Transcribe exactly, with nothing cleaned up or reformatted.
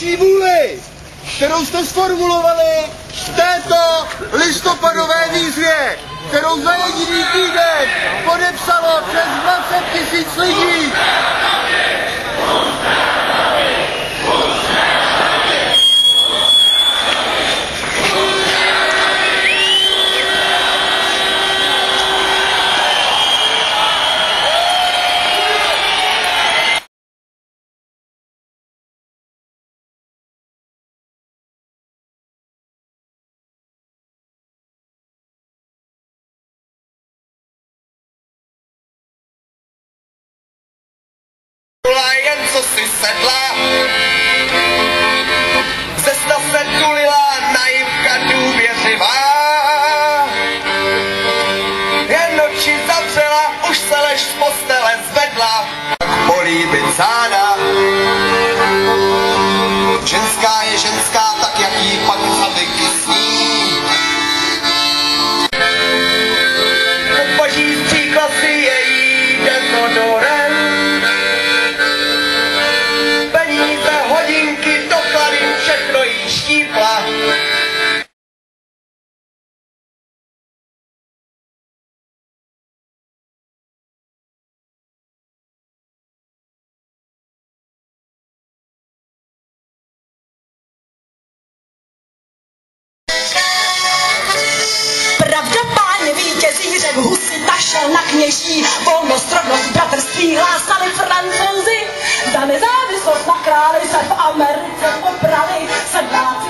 vaší vůli, kterou jste sformulovali v této listopadové výzvě, kterou za jediný týden podepsalo přes dvacet tisíc lidí. Jen co si sedla, ze sna se tulila naivka důvěřivá. Jen oči zavřela, už se lež z postele zvedla, tak bolí byt záda. Ženská je ženská, tak jak jí pak zavyky sní. Boží stříkla si její dezodorem. Všechno jí štípla. Pravda, páně vítězí, řek husita šel na kněží, volnost, rovnost, bratrství hlásali Francouzi, za nezávislost na králi se v Americe poprali sedmnáct